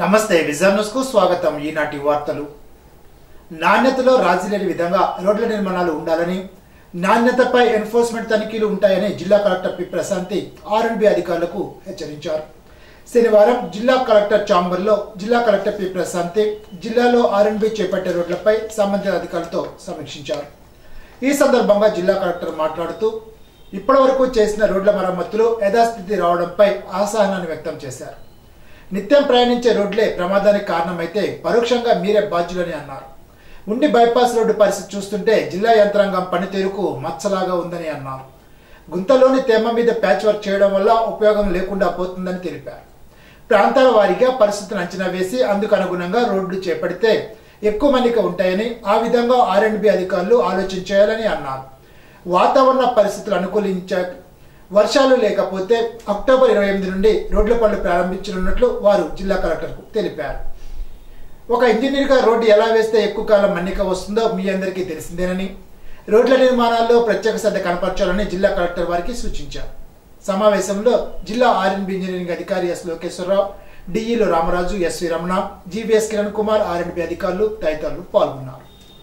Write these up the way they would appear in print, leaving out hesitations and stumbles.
నమస్తే vision news కు స్వాగతం। ఈనాటి వార్తలు। నాణ్యతలో రాజీ లేని విధంగా రోడ్ల నిర్మాణాలు ఉండాలని, నాణ్యతపై ఎన్ఫోర్స్మెంట్ తనిఖీలు ఉంటాయని జిల్లా కలెక్టర్ పి ప్రశాంతి ఆర్ఎండ్బి అధికారులకు హెచ్చరించారు। శనివారం జిల్లా కలెక్టర్ ఛాంబర్లో జిల్లా కలెక్టర్ పి ప్రశాంతి జిల్లాలో ఆర్ఎండ్బి చేపట్టే రోడ్లపై సంబంధిత అధికారులతో సమీక్షించారు। ఈ సందర్భంగా జిల్లా కలెక్టర్ మాట్లాడుతూ ఇప్పటివరకు చేసిన రోడ్ల మరమ్మతులు యథాస్థితి రావడంపై అసహనాన్ని వ్యక్తం చేశారు। నిత్యం ప్రయాణించే రోడ్లే ప్రమాదానికి కారణమైతే పరోక్షంగా మీరే బాధ్యులని అన్నారు। ఉండి బైపాస్ రోడ్డు పరిస్థితి చూస్తుంటే జిల్లా యంత్రాంగం పనితీరుకు మచ్చలాగా ఉందని అన్నారు। గుంతలోని తేమ మీద ప్యాచ్ వర్క్ చేయడం వల్ల ఉపయోగం లేకుండా పోతుందని తెలిపారు। ప్రాంతాల వారీగా పరిస్థితిని అంచనా వేసి అందుకు అనుగుణంగా రోడ్లు చేపడితే ఎక్కువ మన్నిక ఉంటాయని, ఆ విధంగా ఆర్ఎండ్బి అధికారులు ఆలోచించాలని అన్నారు। వాతావరణ పరిస్థితులు అనుకూలించే వర్షాలు లేకపోతే అక్టోబర్ 28 నుండి రోడ్ల పనులు ప్రారంభించనున్నట్లు వారు జిల్లా కలెక్టర్కు తెలిపారు। ఒక ఇంజనీర్గా రోడ్డు ఎలా వేస్తే ఎక్కువ కాలం మన్నిక వస్తుందో మీ అందరికీ తెలిసిందేనని, రోడ్ల నిర్మాణాల్లో ప్రత్యేక శ్రద్ధ కనపరచాలని జిల్లా కలెక్టర్ వారికి సూచించారు। సమావేశంలో జిల్లా ఆర్ఎండ్బి ఇంజనీరింగ్ అధికారి ఎస్ లోకేశ్వరరావు, డిఈలో Ramaraju, SV Ramana, GVS Kiran Kumar, R and B అధికారులు తదితరులు పాల్గొన్నారు।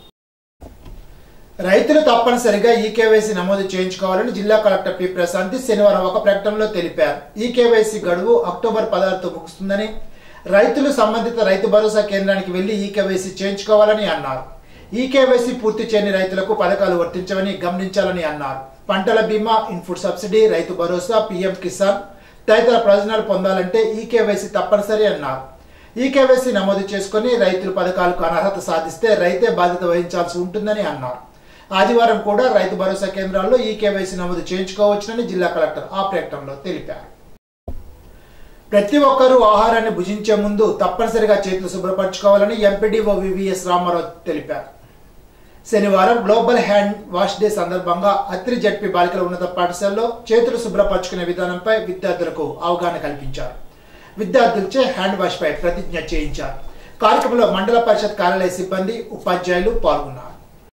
రైతులు తప్పనిసరిగా ఈకేవైసీ నమోదు చేయించుకోవాలని జిల్లా కలెక్టర్ పి ప్రశాంతి శనివారం ఒక ప్రకటనలో తెలిపారు। ఈకేవైసీ గడువు అక్టోబర్ 16తో ముగుస్తుందని, రైతులు సంబంధిత రైతు భరోసా కేంద్రానికి వెళ్లి ఈకేవైసీ చేయించుకోవాలని అన్నారు। ఈకేవైసీ పూర్తి చేయని రైతులకు పథకాలు వర్తించవని గమనించాలని అన్నారు। పంటల బీమా, input subsidy, Rythu Bharosa, PM Kisan తదితర ప్రయోజనాలు పొందాలంటే ఈకేవైసీ తప్పనిసరి అన్నారు। ఈకేవైసీ నమోదు చేసుకుని రైతులు పథకాలకు అనర్హత సాధిస్తే రైతే బాధ్యత వహించాల్సి ఉంటుందని అన్నారు। ఆదివారం కూడా రైతు భరోసా కేంద్రాల్లో ఈకేవైసీ నమోదు చేయించుకోవచ్చునని జిల్లా కలెక్టర్ ఆ ప్రకటనలో తెలిపారు। ప్రతి ఒక్కరూ ఆహారాన్ని భుజించే ముందు తప్పనిసరిగా చేతులు శుభ్రపరచుకోవాలని ఎంపీడీఓ వివిఎస్ రామారావు తెలిపారు। శనివారం గ్లోబల్ హ్యాండ్ వాష్ డే సందర్భంగా అత్రి జడ్పీ బాలికల ఉన్నత పాఠశాలలో చేతులు శుభ్రపరచుకునే విధానంపై విద్యార్థులకు అవగాహన కల్పించారు। విద్యార్థులచే హ్యాండ్ వాష్ పై ప్రతిజ్ఞ చేయించారు। కార్యక్రమంలో మండల పరిషత్ కార్యాలయ సిబ్బంది, ఉపాధ్యాయులు పాల్గొన్నారు।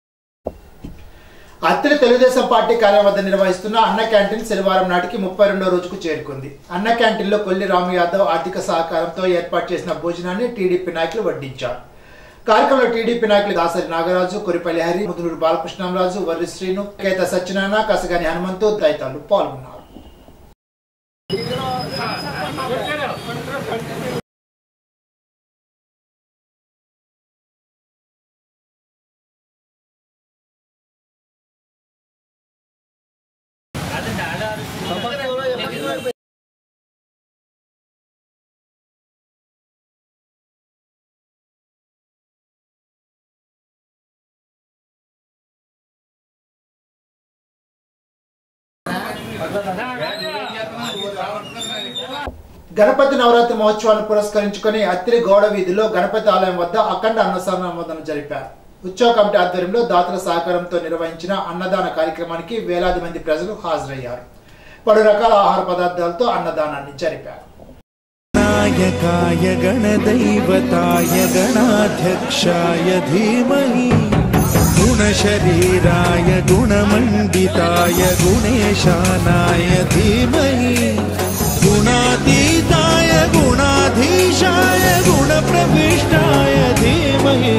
అత్రి తెలుగుదేశం పార్టీ కార్యాలయం వద్ద నిర్వహిస్తున్న అన్న క్యాంటీన్ శనివారం నాటికి 32వ రోజుకు చేరుకుంది। అన్న క్యాంటీన్లో కొల్లి రాము యాదవ్ ఆర్థిక సహకారంతో ఏర్పాటు చేసిన భోజనాన్ని టీడీపీ నాయకులు వడ్డించారు। కార్యక్రమంలో టీడీపీ నాయకులు దాసరి నాగరాజు, కొరిపల్లి హరి, ముదునూరు బాలకృష్ణరాజు, వర్రి శ్రీను, కేత సత్యనారాయణ, కసగాని హనుమంతు తదితరులు పాల్గొన్నారు। గణపతి నవరాత్రి మహోత్సవాన్ని పురస్కరించుకుని అత్రి గౌడ వీధిలో గణపతి ఆలయం వద్ద అఖండ అన్నదానం జరిపారు। ఉత్సవ కమిటీ ఆధ్వర్యంలో దాతల సహకారంతో నిర్వహించిన అన్నదాన కార్యక్రమానికి వేలాది మంది ప్రజలు హాజరయ్యారు। పలు రకాల ఆహార పదార్థాలతో అన్నదానాన్ని జరిపారు। నాయకాయ గణదైవతాయ గణాధ్యక్షాయ ధీమహి గుణశరీరాయ గుణమండితాయ గుణేశానాయ ధీమహి గుణాతీతాయ గుణాధీశాయ గుణప్రవిష్టాయ ధీమహి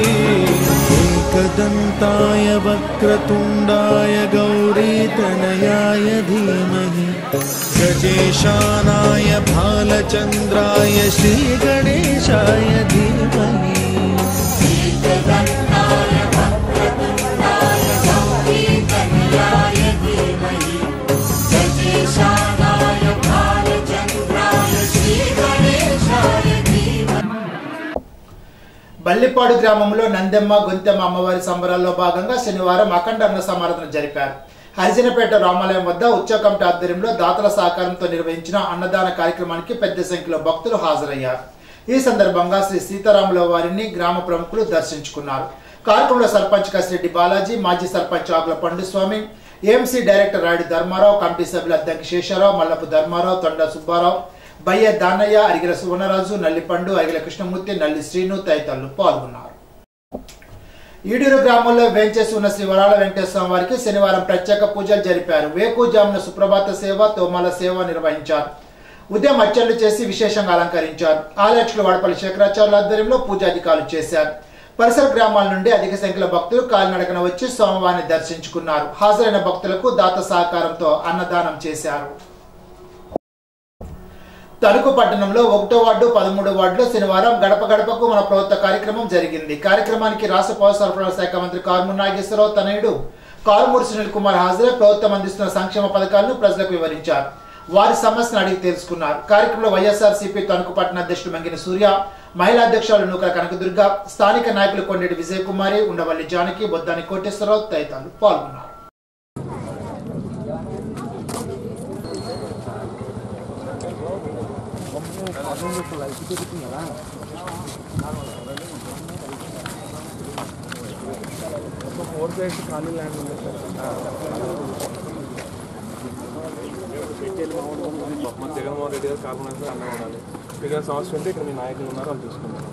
ఏకదంతాయ వక్రతుండాయ గౌరీతనయాయ ధీమహి గజేశానాయ భాలచంద్రాయ శ్రీగణేశాయ ధీమహి బల్లిపాడు గ్రామంలో నందెమ్మ గొంతెమ్మ అమ్మవారి సంబరాల్లో భాగంగా శనివారం అఖండ అన్న సమారాధన జరిపారు। హరిజనపేట రామాలయం వద్ద ఉత్సవ కమిటీ ఆధ్వర్యంలో దాతల సహకారంతో నిర్వహించిన అన్నదాన కార్యక్రమానికి పెద్ద సంఖ్యలో భక్తులు హాజరయ్యారు। ఈ సందర్భంగా శ్రీ సీతారాముల వారిని గ్రామ ప్రముఖులు దర్శించుకున్నారు। కార్యక్రమంలో సర్పంచ్ కసిరెడ్డి బాలాజీ, మాజీ sarpanch Akula Panduswamy, AMC director Rayudu Dharmarao, committee సభ్యులు అద్దంకి శేషారావు, మల్లపు ధర్మారావు, తొండ సుబ్బారావు, బయ్య దానయ్య, అరిగిల సువర్ణరాజు, నల్లిపండు, అరిగిల కృష్ణమూర్తి, నల్లి శ్రీను తదితరులు పాల్గొన్నారు। ఈడూరు గ్రామంలో వేంచేసి ఉన్న శ్రీ వరాల వెంకటేశ్వర వారికి శనివారం ప్రత్యేక పూజలు జరిపారు। వేకుజామున సుప్రభాత సేవ, తోమాల సేవ నిర్వహించారు। ఉదయం అర్చనలు చేసి విశేషంగా అలంకరించారు. ఆలయాక్షులు వాడపల్లి శేఖరాచార్యుల ఆధ్వర్యంలో పూజాధికారులు చేశారు. పరిసర గ్రామాల నుండి అధిక సంఖ్యలో భక్తులు కాలినడకన వచ్చి స్వామివారిని దర్శించుకున్నారు. హాజరైన భక్తులకు దాత సహకారంతో అన్నదానం చేశారు. తణుకు పట్టణంలో 1వ వార్డు 13వ వార్డులో శనివారం గడప గడపకు మన ప్రభుత్వ కార్యక్రమం జరిగింది. కార్యక్రమానికి రాష్ట్ర పౌర సరఫరాల శాఖ మంత్రి కారుమూరి నాగేశ్వరరావు తనయుడు కారుమూరి సునీల్ కుమార్ హాజరై ప్రభుత్వం అందిస్తున్న సంక్షేమ పథకాలను ప్రజలకు వివరించారు. వారి సమస్యను అడిగి తెలుసుకున్నారు. కార్యక్రమంలో వైఎస్ఆర్సీపీ తణుకు పట్టణ అధ్యక్షుడు మంగిని సూర్య, మహిళా అధ్యక్షులు నూకల కనకదుర్గ, స్థానిక నాయకులు కొండేటి విజయకుమారి, ఉండవల్లి జానకి, బొద్దాని కోటేశ్వరరావు తదితరులు పాల్గొన్నారు. జగన్మోహన్ రెడ్డి గారు కార్పొరేషన్ అండగా ఉండాలి. ఇక్కడ సమస్య ఉంటే ఇక్కడ మీ నాయకులు ఉన్నారు అని చూసుకుంటారు.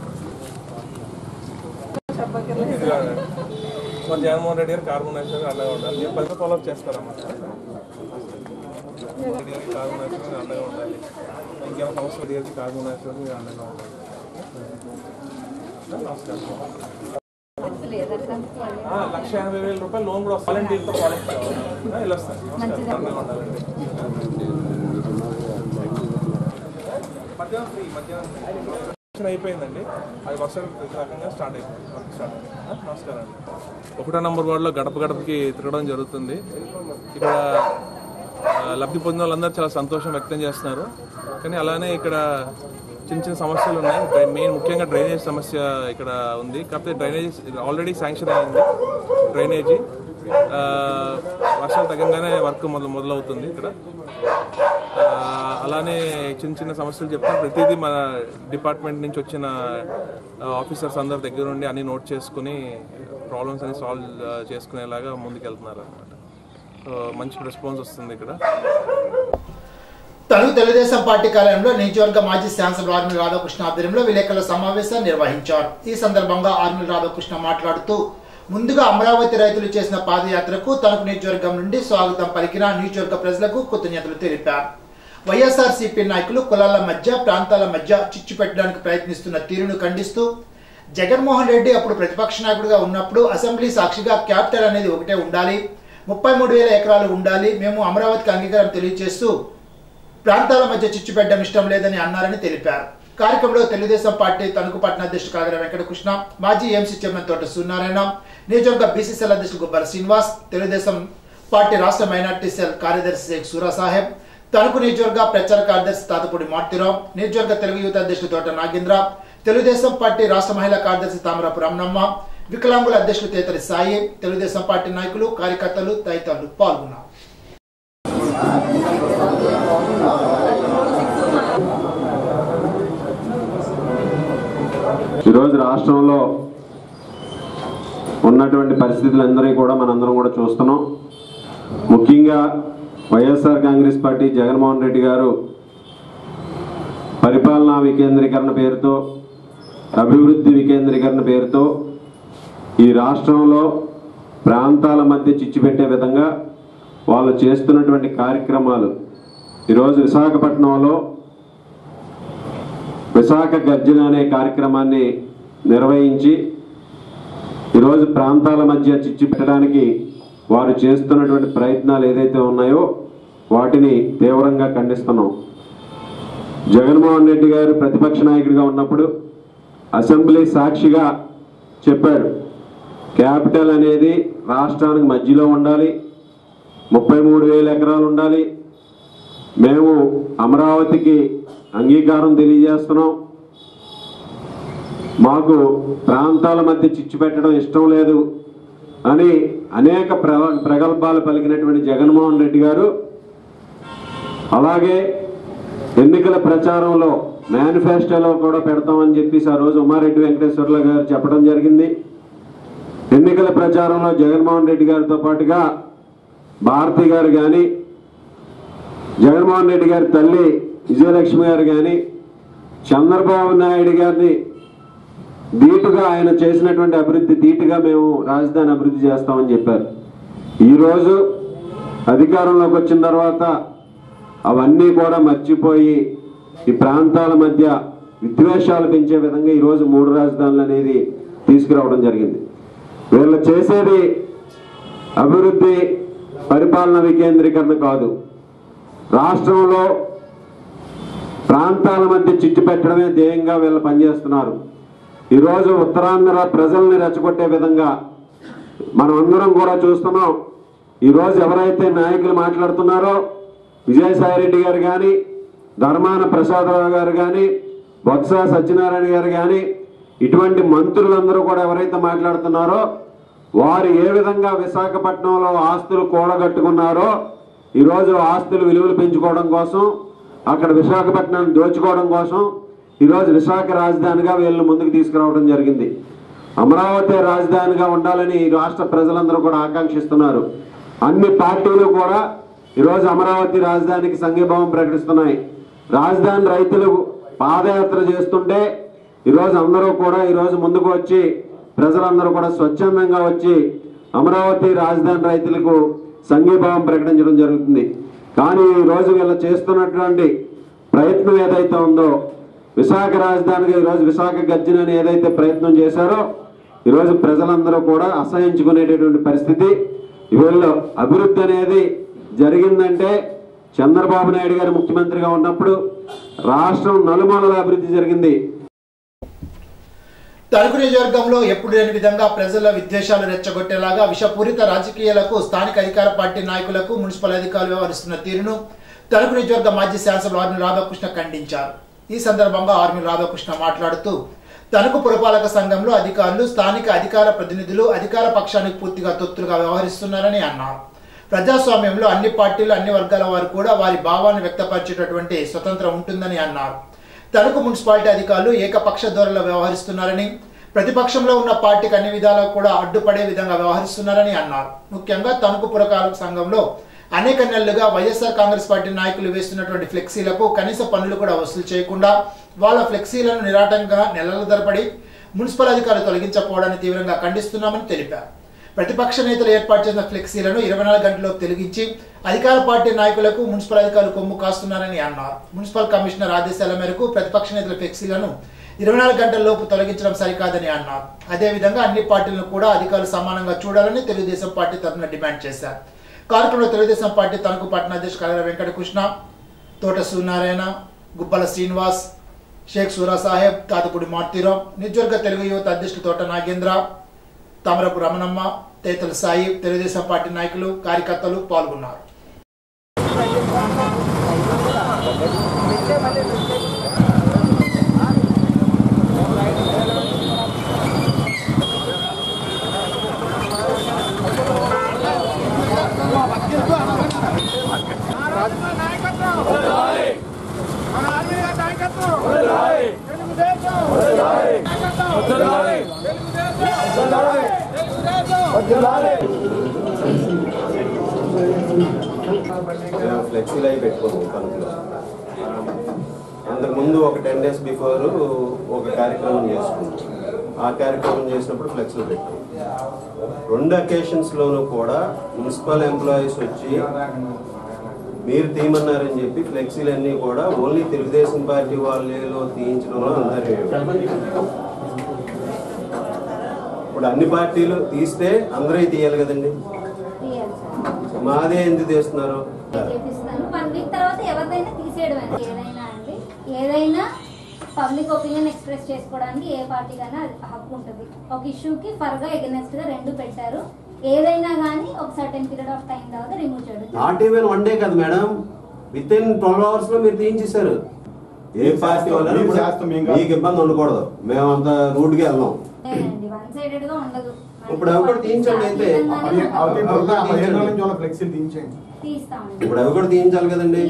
మరి జగన్మోహన్ రెడ్డి గారు కార్పొరేషన్ అండగా ఉండాలి. మీరు పైసలు ఫాలోఅప్ చేస్తారమ్మా. రెడ్డి గారికి కార్పొరేషన్ అండగా ఉండాలి. ఇంకేమైనా సమస్య రెడ్డి గారికి కార్పొరేషన్ మీరు అండగా ఉండాలి. నమస్కారం. 1,80,000 రూపాయలు లోన్ కూడా వాలంటీర్తో కాలేజ్ ఇలా వస్తాయి. అండగా ఉండాలండి. మధ్యాహ్నం అయిపోయిందండి. అది వర్షం రకంగా స్టార్ట్ అయిపోయింది. నమస్కారం అండి. 1వ నంబర్ వార్డులో గడప గడపకి తిరగడం జరుగుతుంది. ఇక్కడ లబ్ధి పొందిన వాళ్ళందరూ చాలా సంతోషం వ్యక్తం చేస్తున్నారు. కానీ అలానే ఇక్కడ చిన్న చిన్న సమస్యలు ఉన్నాయి. ముఖ్యంగా డ్రైనేజ్ సమస్య ఇక్కడ ఉంది. కాకపోతే డ్రైనేజ్ ఆల్రెడీ శాంక్షన్ అయింది. డ్రైనేజీ వర్షాలు తగ్గంగానే వర్క్ మొదలవుతుంది ఇక్కడ. అలానే చిన్న చిన్న సమస్యలు చెప్తాం. ప్రతిదీ మన డిపార్ట్మెంట్ నుంచి వచ్చిన ఆఫీసర్స్ అందరి దగ్గర నుండి అన్ని నోట్ చేసుకుని ప్రాబ్లమ్స్ అన్ని సాల్వ్ చేసుకునేలాగా ముందుకెళ్తున్నారు అన్నమాట. మంచి రెస్పాన్స్ వస్తుంది ఇక్కడ. తణుకు తెలుగుదేశం పార్టీ కార్యాలయంలో నియోజకవర్గ మాజీ శాసనసభ్యులు ఆర్మిల్ రాధాకృష్ణ ఆధ్వర్యంలో విలేకరుల సమావేశాన్ని నిర్వహించారు. ఈ సందర్భంగా ఆర్మిల్ రాధాకృష్ణ మాట్లాడుతూ, ముందుగా అమరావతి రైతులు చేసిన పాదయాత్రకు తణుకు నియోజకవర్గం నుండి స్వాగతం పలికిన నియోజకవర్గ ప్రజలకు కృతజ్ఞతలు తెలిపారు. వైఎస్ఆర్సీపీ నాయకులు కులాల మధ్య, ప్రాంతాల మధ్య చిచ్చు పెట్టడానికి ప్రయత్నిస్తున్న తీరును ఖండిస్తూ, జగన్మోహన్ రెడ్డి అప్పుడు ప్రతిపక్ష నాయకుడిగా ఉన్నప్పుడు అసెంబ్లీ సాక్షిగా క్యాపిటల్ అనేది ఒకటే ఉండాలి, 33,000 ఎకరాలు ఉండాలి, మేము అమరావతికి అంగీకారం తెలియజేస్తూ ప్రాంతాల మధ్య చిచ్చు పెట్టడం ఇష్టం లేదని అన్నారని తెలిపారు. కార్యక్రమంలో తెలుగుదేశం పార్టీ తణుకు పట్టణ అధ్యక్షుడు కాగర వెంకటకృష్ణ, మాజీ ఎంసీ చైర్మన్ తోట సూర్యనారాయణ, నియోజకవర్గ బీసీసీఎల్ అధ్యక్షుడు గుబ్బల శ్రీనివాస్, తెలుగుదేశం పార్టీ రాష్ట్ర మైనార్టీ సెల్ కార్యదర్శి షేక్ సూరా సాహెబ్, తణుకు నియోజకవర్గ ప్రచార కార్యదర్శి తాతపూడి మార్తిరావు, నియోజకవర్గ తెలుగు యువత అధ్యక్షుడు తోట నాగేంద్ర, తెలుగుదేశం పార్టీ రాష్ట్ర మహిళా కార్యదర్శి తామరపు రమణమ్మ, వికలాంగుల అధ్యక్షులు తేతరి సాయి, తెలుగుదేశం పార్టీ నాయకులు, కార్యకర్తలు తదితరులు పాల్గొన్నారు. ఈరోజు రాష్ట్రంలో ఉన్నటువంటి పరిస్థితులందరినీ కూడా మనందరం కూడా చూస్తున్నాం. ముఖ్యంగా వైఎస్ఆర్ కాంగ్రెస్ పార్టీ జగన్మోహన్ రెడ్డి గారు పరిపాలనా వికేంద్రీకరణ పేరుతో, అభివృద్ధి వికేంద్రీకరణ పేరుతో ఈ రాష్ట్రంలో ప్రాంతాల మధ్య చిచ్చు పెట్టే విధంగా వాళ్ళు చేస్తున్నటువంటి కార్యక్రమాలు ఈరోజు విశాఖపట్నంలో విశాఖ గర్జన అనే కార్యక్రమాన్ని నిర్వహించి ఈరోజు ప్రాంతాల మధ్య చిచ్చు పెట్టడానికి వారు చేస్తున్నటువంటి ప్రయత్నాలు ఏదైతే ఉన్నాయో వాటిని తీవ్రంగా ఖండిస్తున్నాం. జగన్మోహన్ రెడ్డి గారు ప్రతిపక్ష నాయకుడిగా ఉన్నప్పుడు అసెంబ్లీ సాక్షిగా చెప్పాడు, క్యాపిటల్ అనేది రాష్ట్రానికి మధ్యలో ఉండాలి, 33,000 ఎకరాలు ఉండాలి, మేము అమరావతికి అంగీకారం తెలియజేస్తున్నాం, మాకు ప్రాంతాల మధ్య చిచ్చు పెట్టడం ఇష్టం లేదు అని అనేక ప్రగల్భాలు పలికినటువంటి జగన్మోహన్ రెడ్డి గారు అలాగే ఎన్నికల ప్రచారంలో మేనిఫెస్టోలో కూడా పెడతామని చెప్పేసి ఆ రోజు ఉమారెడ్డి వెంకటేశ్వర్లు గారు చెప్పడం జరిగింది. ఎన్నికల ప్రచారంలో జగన్మోహన్ రెడ్డి గారితో పాటుగా భారతి గారు కానీ, జగన్మోహన్ రెడ్డి గారి తల్లి విజయలక్ష్మి గారు కానీ, చంద్రబాబు నాయుడు గారిని ధీటుగా ఆయన చేసినటువంటి అభివృద్ధి ధీటుగా మేము రాజధాని అభివృద్ధి చేస్తామని చెప్పారు. ఈరోజు అధికారంలోకి వచ్చిన తర్వాత అవన్నీ కూడా మర్చిపోయి ఈ ప్రాంతాల మధ్య విద్వేషాలు పెంచే విధంగా ఈరోజు 3 రాజధానులు అనేది తీసుకురావడం జరిగింది. వీళ్ళు చేసేది అభివృద్ధి, పరిపాలన వికేంద్రీకరణ కాదు. రాష్ట్రంలో ప్రాంతాల మధ్య చిచ్చు పెట్టడమే ధ్యేయంగా వీళ్ళు పనిచేస్తున్నారు. ఈరోజు ఉత్తరాంధ్ర ప్రజల్ని రెచ్చగొట్టే విధంగా మనం అందరం కూడా చూస్తున్నాం. ఈరోజు ఎవరైతే నాయకులు మాట్లాడుతున్నారో విజయసాయిరెడ్డి గారు కానీ, ధర్మాన ప్రసాదరావు గారు కానీ, బొత్స సత్యనారాయణ గారు కానీ, ఇటువంటి మంత్రులందరూ కూడా ఎవరైతే మాట్లాడుతున్నారో వారు ఏ విధంగా విశాఖపట్నంలో ఆస్తులు కూడగట్టుకున్నారో ఈరోజు ఆస్తులు విలువలు పెంచుకోవడం కోసం, అక్కడ విశాఖపట్నాన్ని దోచుకోవడం కోసం ఈరోజు విశాఖ రాజధానిగా వీళ్ళని ముందుకు తీసుకురావడం జరిగింది. అమరావతి రాజధానిగా ఉండాలని ఈ రాష్ట్ర ప్రజలందరూ కూడా ఆకాంక్షిస్తున్నారు. అన్ని పార్టీలు కూడా ఈరోజు అమరావతి రాజధానికి సంఘీభావం ప్రకటిస్తున్నాయి. రాజధాని రైతులు పాదయాత్ర చేస్తుంటే ఈరోజు అందరూ కూడా ఈరోజు ముందుకు వచ్చి ప్రజలందరూ కూడా స్వచ్ఛందంగా వచ్చి అమరావతి రాజధాని రైతులకు సంఘీభావం ప్రకటించడం జరుగుతుంది. కానీ ఈరోజు వీళ్ళు చేస్తున్నటువంటి ప్రయత్నం ఏదైతే ఉందో, విశాఖ రాజధానిగా ఈరోజు విశాఖ గర్జనని ఏదైతే ప్రయత్నం చేశారో ఈరోజు ప్రజలందరూ కూడా అసహించుకునేటటువంటి పరిస్థితి. వీళ్ళు అభివృద్ధి అనేది జరిగిందంటే చంద్రబాబు నాయుడు గారు ముఖ్యమంత్రిగా ఉన్నప్పుడు రాష్ట్రం నలుమూలల అభివృద్ధి జరిగింది. తణుకు నియోజకవర్గంలో ఎప్పుడు లేని విధంగా ప్రజల విద్వేషాలు రెచ్చగొట్టేలాగా విషపూరిత రాజకీయాలకు స్థానిక అధికార పార్టీ నాయకులకు మున్సిపల్ అధికారులు వ్యవహరిస్తున్న తీరును తణుకు నియోజకవర్గ మాజీ శాసనసభ్యులు ఆర్మీ రాధాకృష్ణ ఖండించారు. ఈ సందర్భంగా ఆర్మీ రాధాకృష్ణ మాట్లాడుతూ తణుకు పురపాలక సంఘంలో అధికారులు స్థానిక అధికార ప్రతినిధులు అధికార పక్షానికి పూర్తిగా తొత్తులుగా వ్యవహరిస్తున్నారని అన్నారు. ప్రజాస్వామ్యంలో అన్ని పార్టీలు, అన్ని వర్గాల వారు కూడా వారి భావాన్ని వ్యక్తపరిచేటటువంటి స్వతంత్రం ఉంటుందని అన్నారు. తణుకు మున్సిపాలిటీ అధికారులు ఏకపక్ష ధోరణిలో వ్యవహరిస్తున్నారని, ప్రతిపక్షంలో ఉన్న పార్టీకి అన్ని విధాలా కూడా అడ్డుపడే విధంగా వ్యవహరిస్తున్నారని అన్నారు. ముఖ్యంగా తణుకు పురపాలక సంఘంలో అనేక నెలలుగా వైఎస్ఆర్ కాంగ్రెస్ పార్టీ నాయకులు వేస్తున్నటువంటి ఫ్లెక్సీలకు కనీస పన్నులు కూడా వసూలు చేయకుండా వాళ్ళ ఫ్లెక్సీలను నిరాటంగా నెలల తరబడి మున్సిపల్ అధికారులు తొలగించకపోవడాన్ని తీవ్రంగా ఖండిస్తున్నామని తెలిపారు. ప్రతిపక్ష నేతలు ఏర్పాటు చేసిన ఫ్లెక్సీలను 24 గంటల్లో తొలగించి అధికార పార్టీ నాయకులకు మున్సిపల్ అధికారులు కొమ్ము కాస్తున్నారని అన్నారు. మున్సిపల్ కమిషనర్ ఆదేశాల మేరకు ప్రతిపక్ష నేతల ఫ్లెక్సీలను 24 గంటల్లోపు తొలగించడం సరికాదని అన్నారు. అదేవిధంగా అన్ని పార్టీలను కూడా అధికారులు సమానంగా చూడాలని తెలుగుదేశం పార్టీ తరఫున డిమాండ్ చేశారు. కార్యక్రమంలో తెలుగుదేశం పార్టీ తణుకు పట్టణ అధ్యక్షుడు కలర వెంకటకృష్ణ, తోట సూర్యనారాయణ, గుబ్బల శ్రీనివాస్, షేక్ సూరా సాహెబ్, తాతపూడి మార్తిరావు, నియోజకవర్గ తెలుగు యువత అధ్యక్షుడు తోట నాగేంద్ర, తమరపు రమణమ్మ, తేతల సాయి, తెలుగుదేశం పార్టీ నాయకులు, కార్యకర్తలు పాల్గొన్నారు. ఫ్లెక్సీలు అవి పెట్టుకోము తణుకులో. అంతకుముందు ఒక 10 days బిఫోర్ ఒక కార్యక్రమం చేసుకున్నాం. ఆ కార్యక్రమం చేసినప్పుడు ఫ్లెక్సీలు పెట్టాం. 2 అకేషన్స్లోనూ కూడా మున్సిపల్ ఎంప్లాయీస్ వచ్చి మీరు తీయమన్నారని చెప్పి ఫ్లెక్సీలన్నీ కూడా ఓన్లీ తెలుగుదేశం పార్టీ వాళ్ళలో తీయించడంలో అందరూ. ఇప్పుడు అన్ని పార్టీలు తీస్తే అందరూ తీయాలి కదండి, మాదే ఎందుకు తీస్తున్నారు? ఏదైనా పబ్లిక్ ఒపీనియన్ ఎక్స్ప్రెస్ చేసుకోవడానికి ఏ పార్టీకైనా హక్కు ఉంటుంది. ఒక ఇష్యూకి ఫర్గా ఎగనెస్ట్ గా 2 పెట్టారు. ఏదైనా కానీ ఒక సర్టెన్ పీరియడ్ ఆఫ్ టైం తర్వాత రిమూవ్ చేయడం. నాట్ ఈవెన్ 1 day కదా మేడం, విత్ ఇన్ 12 hours లో మీరు తీయించేశారు. ఏ పార్టీ వల్ల మీకు ఇబ్బంది ఉండకూడదు, మేము అంత రూట్ గా వెళ్ళాం. వన్ సైడెడ్ గా ఉండదు. ఇప్పుడు అవి కూడా తీయించండి. అయితే ఇప్పుడు అవి కూడా తీయించాలి కదండి.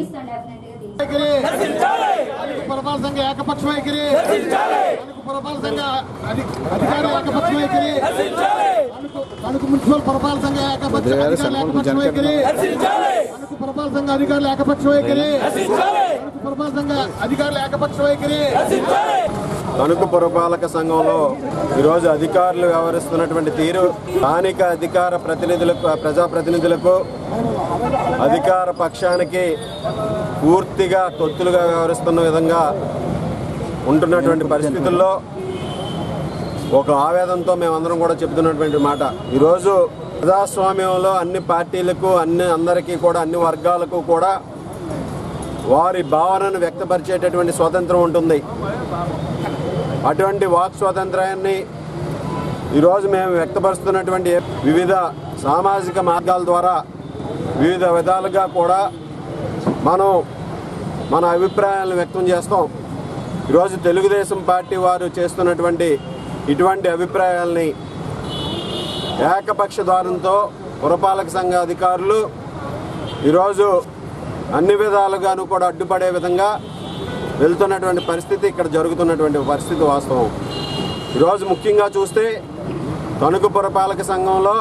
పురపాలక సంఘ ఏకపక్ష వైఖరి, పురపాలక సంఘ అధికార ఏకపక్ష వైఖరి, తణుకు మున్సిపల్ పురపాలక సంఘ ఏకపక్ష వైఖరి, తణుకు పురపాలక సంఘ అధికారుల ఏకపక్ష వైఖరి, తణుకు పురపాలక సంఘ అధికారుల ఏకపక్ష వైఖరి. తణుకు పురపాలక సంఘంలో ఈరోజు అధికారులు వ్యవహరిస్తున్నటువంటి తీరు స్థానిక అధికార ప్రతినిధులకు, ప్రజాప్రతినిధులకు, అధికార పక్షానికి పూర్తిగా తొత్తులుగా వ్యవహరిస్తున్న విధంగా ఉంటున్నటువంటి పరిస్థితుల్లో ఒక ఆవేదనతో మేమందరం కూడా చెబుతున్నటువంటి మాట, ఈరోజు ప్రజాస్వామ్యంలో అన్ని పార్టీలకు అందరికీ కూడా అన్ని వర్గాలకు కూడా వారి భావనను వ్యక్తపరిచేటటువంటి స్వాతంత్రం ఉంటుంది. అటువంటి వాక్ స్వాతంత్రాన్ని ఈరోజు మేము వ్యక్తపరుస్తున్నటువంటి వివిధ సామాజిక మార్గాల ద్వారా వివిధ విధాలుగా కూడా మనం మన అభిప్రాయాలను వ్యక్తం చేస్తాం. ఈరోజు తెలుగుదేశం పార్టీ వారు చేస్తున్నటువంటి ఇటువంటి అభిప్రాయాలని ఏకపక్ష ద్వారంతో పురపాలక సంఘ అధికారులు ఈరోజు అన్ని విధాలుగాను కూడా అడ్డుపడే విధంగా వెళ్తున్నటువంటి పరిస్థితి ఇక్కడ జరుగుతున్నటువంటి పరిస్థితి వాస్తవం. ఈరోజు ముఖ్యంగా చూస్తే తణుకు పురపాలక సంఘంలో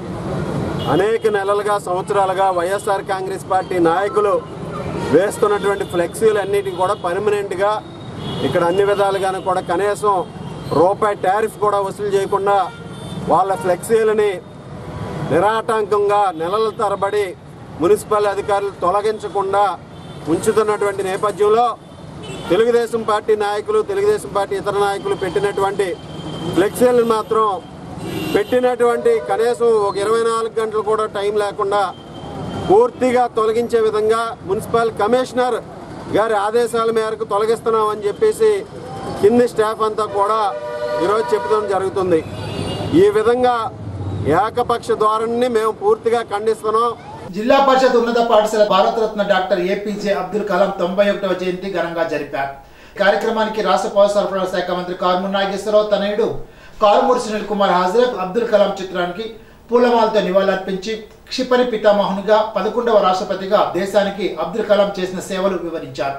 అనేక నెలలుగా సంవత్సరాలుగా వైఎస్ఆర్ కాంగ్రెస్ పార్టీ నాయకులు వేస్తున్నటువంటి ఫ్లెక్సీలు అన్నిటికీ కూడా పర్మనెంట్గా ఇక్కడ అన్ని విధాలుగాను కూడా కనీసం రూపాయి టారిఫ్ కూడా వసూలు చేయకుండా వాళ్ళ ఫ్లెక్సీలని నిరాటంకంగా నెలల తరబడి మున్సిపల్ అధికారులు తొలగించకుండా ఉంచుతున్నటువంటి నేపథ్యంలో తెలుగుదేశం పార్టీ నాయకులు, తెలుగుదేశం పార్టీ ఇతర నాయకులు పెట్టినటువంటి ఫ్లెక్సీలను మాత్రం పెట్టినటువంటి కనీసం ఒక 24 గంటలు కూడా టైం లేకుండా పూర్తిగా తొలగించే విధంగా మున్సిపల్ కమిషనర్ గారి ఆదేశాల మేరకు తొలగిస్తున్నామని చెప్పేసి కింది స్టాఫ్ అంతా కూడా ఈరోజు చెప్పడం జరుగుతుంది. ఈ విధంగా ఏకపక్ష ధోరణిని మేము పూర్తిగా ఖండిస్తున్నాం. జిల్లా పరిషత్ ఉన్నత పాఠశాల భారతరత్న డాక్టర్ ఏపీజే అబ్దుల్ కలాం 91వ జయంతి ఘనంగా జరిపారు. కార్యక్రమానికి రాష్ట్ర పౌర సరఫరాల శాఖ మంత్రి కారుమూరి నాగేశ్వరరావు తనయుడు కారుమూరి సునీల్ కుమార్ హాజరై అబ్దుల్ కలాం చిత్రానికి పూలమాలతో నివాళులర్పించి క్షిపణి పితామహునిగా 11వ రాష్ట్రపతిగా దేశానికి అబ్దుల్ కలాం చేసిన సేవలు వివరించారు.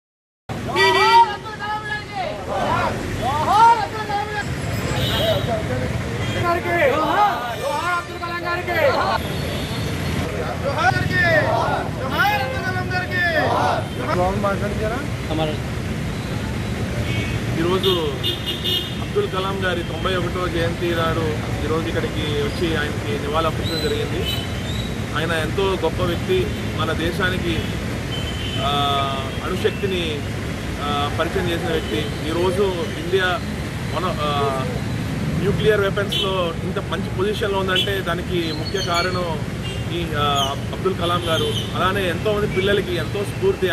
ఈరోజు అబ్దుల్ కలాం గారి 91వ జయంతి నాడు ఈరోజు ఇక్కడికి వచ్చి ఆయనకి నివాళులర్పించడం జరిగింది. ఆయన ఎంతో గొప్ప వ్యక్తి, మన దేశానికి అణుశక్తిని పరిచయం చేసిన వ్యక్తి. ఈరోజు ఇండియా న్యూక్లియర్ వెపన్స్లో ఇంత మంచి పొజిషన్లో ఉందంటే దానికి ముఖ్య కారణం ఈ అబ్దుల్ కలాం గారు. అలానే ఎంతోమంది పిల్లలకి ఎంతో స్ఫూర్తి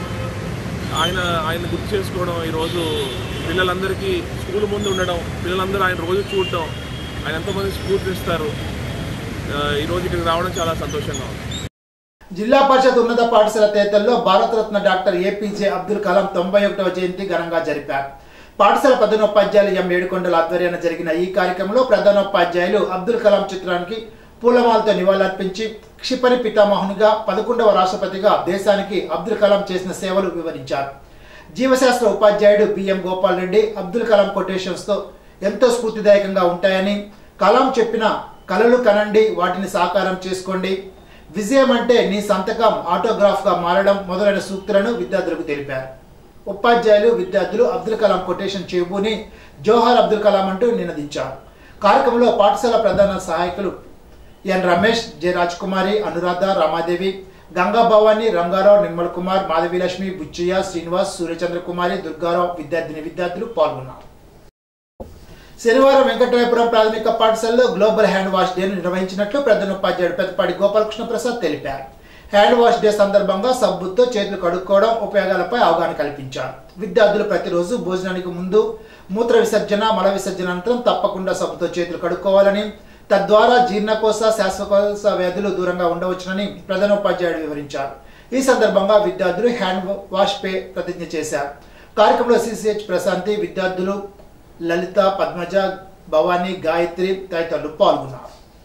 ఆయన గుర్తు చేసుకోవడం. ఈరోజు పిల్లలందరికీ స్కూల్ ముందు ఉండడం, పిల్లలందరూ ఆయన రోజు చూడటం, ఆయన ఎంతోమంది స్ఫూర్తిస్తారు. ఈరోజు ఇక్కడికి రావడం చాలా సంతోషంగా ఉంది. జిల్లా పరిషత్ ఉన్నత పాఠశాల తేతల్లో భారతరత్న డాక్టర్ ఏపీజే అబ్దుల్ కలాం 91వ జయంతి ఘనంగా జరిపారు. పాఠశాల ప్రధానోపాధ్యాయులు ఎం ఏడుకొండల ఆధ్వర్యాన జరిగిన ఈ కార్యక్రమంలో ప్రధానోపాధ్యాయులు అబ్దుల్ కలాం చిత్రానికి పూలమాలతో నివాళులర్పించి క్షిపణి పితామహునిగా 11వ రాష్ట్రపతిగా దేశానికి అబ్దుల్ కలాం చేసిన సేవలు వివరించారు. జీవశాస్త్ర ఉపాధ్యాయుడు బిఎం గోపాల్ రెడ్డి అబ్దుల్ కలాం కొటేషన్స్తో ఎంతో స్ఫూర్తిదాయకంగా ఉంటాయని, కలాం చెప్పిన కలలు కనండి, వాటిని సాకారం చేసుకోండి, విజయం అంటే నీ సంతకం ఆటోగ్రాఫ్గా మారడం మొదలైన సూక్తులను విద్యార్థులకు తెలిపారు. ఉపాధ్యాయులు, విద్యార్థులు అబ్దుల్ కలాం కొటేషన్ చెబుని జోహార్ అబ్దుల్ కలాం అంటూ నినదించారు. కార్యక్రమంలో పాఠశాల ప్రధాన సహాయకులు ఎన్ రమేష్, జె రాజ్కుమారి, అనురాధ, రామాదేవి, గంగా భవాని, రంగారావు, నిర్మల్ కుమార్, మాధవీలక్ష్మి, బుచ్చయ్య, శ్రీనివాస్, సూర్యచంద్రకుమారి, దుర్గారావు విద్యార్థులు పాల్గొన్నారు. శనివారం వెంకటరాయపురం ప్రాథమిక పాఠశాలలో గ్లోబల్ హ్యాండ్ వాష్ డేను నిర్వహించినట్లు ప్రధానోపాధ్యాయుడు పెద్దపాటి గోపాలకృష్ణ ప్రసాద్ తెలిపారు. హ్యాండ్ వాష్ డే సందర్భంగా సబ్బుతో చేతులు కడుక్కోవడం ఉపయోగాలపై అవగాహన కల్పించారు. విద్యార్థులు ప్రతిరోజు భోజనానికి ముందు, మూత్ర విసర్జన, మల విసర్జన అనంతరం తప్పకుండా సబ్బుతో చేతులు కడుక్కోవాలని, తద్వారా జీర్ణకోశ, శ్వాసకోశ వ్యాధులు దూరంగా ఉండవచ్చునని ప్రధానోపాధ్యాయుడు వివరించారు. ఈ సందర్భంగా విద్యార్థులు హ్యాండ్ వాష్ పే ప్రతిజ్ఞ చేశారు. కార్యక్రమంలో సిసిహెచ్ ప్రశాంతి, విద్యార్థులు లలిత, పద్మజ, భవానీ, గాయత్రి తదితరులు పాల్గొన్నారు.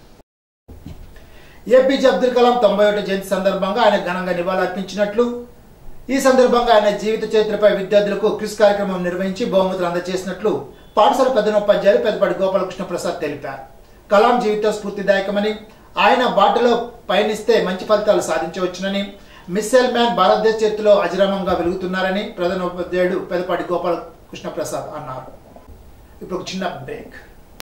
ఏపీజే అబ్దుల్ కలాం 91వ జయంతి సందర్భంగా ఆయన ఘనంగా నివాళులర్పించినట్లు, ఈ సందర్భంగా ఆయన జీవిత చరిత్రపై విద్యార్థులకు క్విజ్ కార్యక్రమం నిర్వహించి బహుమతులు అందజేసినట్లు పాఠశాల ప్రధానోపాధ్యాయులు పెద్దపాటి గోపాలకృష్ణ ప్రసాద్ తెలిపారు. కలాం జీవితం స్ఫూర్తిదాయకమని, ఆయన బాటలో పయనిస్తే మంచి ఫలితాలు సాధించవచ్చునని, మిస్సైల్ మ్యాన్ భారతదేశ చరిత్రలో అజరామంగా వెలుగుతున్నారని ప్రధానోపాధ్యాయుడు పెద్దపాటి గోపాలకృష్ణ ప్రసాద్ అన్నారు. ఇప్పుడు ఒక చిన్న బ్రేక్.